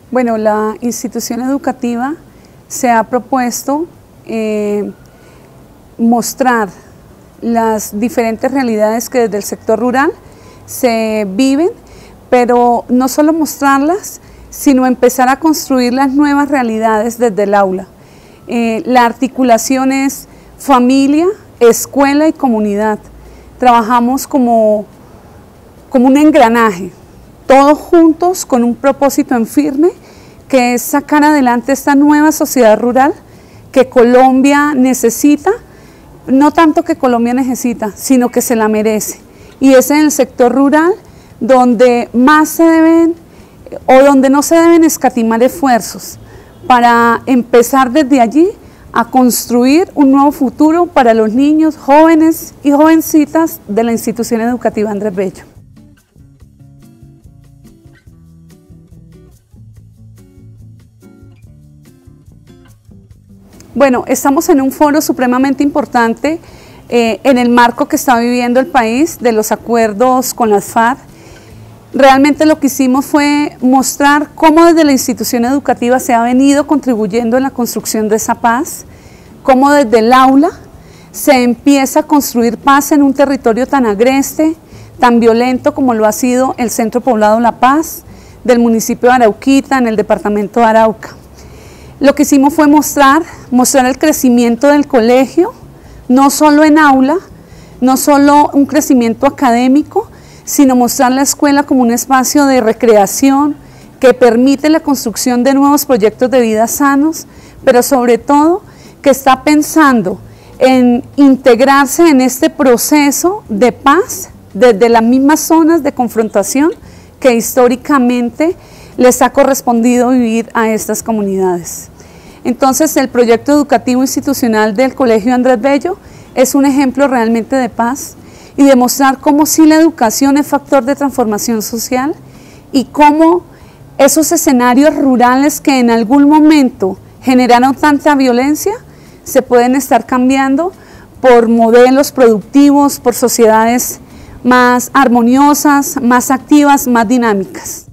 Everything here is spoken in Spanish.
Bueno, la institución educativa se ha propuesto mostrar las diferentes realidades que desde el sector rural se viven, pero no solo mostrarlas, sino empezar a construir las nuevas realidades desde el aula. La articulación es familia, escuela y comunidad. Trabajamos como un engranaje, todos juntos con un propósito en firme, que es sacar adelante esta nueva sociedad rural que Colombia necesita, no tanto que Colombia necesita, sino que se la merece. Y es en el sector rural donde más se deben, o donde no se deben escatimar esfuerzos, para empezar desde allí a construir un nuevo futuro para los niños, jóvenes y jovencitas de la institución educativa Andrés Bello. Bueno, estamos en un foro supremamente importante en el marco que está viviendo el país de los acuerdos con las FARC. Realmente lo que hicimos fue mostrar cómo desde la institución educativa se ha venido contribuyendo en la construcción de esa paz, cómo desde el aula se empieza a construir paz en un territorio tan agreste, tan violento como lo ha sido el Centro Poblado La Paz del municipio de Arauquita, en el departamento de Arauca. Lo que hicimos fue mostrar el crecimiento del colegio, no solo en aula, no solo un crecimiento académico, sino mostrar la escuela como un espacio de recreación que permite la construcción de nuevos proyectos de vida sanos, pero sobre todo que está pensando en integrarse en este proceso de paz desde las mismas zonas de confrontación que históricamente les ha correspondido vivir a estas comunidades. Entonces, el proyecto educativo institucional del Colegio Andrés Bello es un ejemplo realmente de paz y demostrar cómo sí la educación es factor de transformación social y cómo esos escenarios rurales que en algún momento generaron tanta violencia se pueden estar cambiando por modelos productivos, por sociedades más armoniosas, más activas, más dinámicas.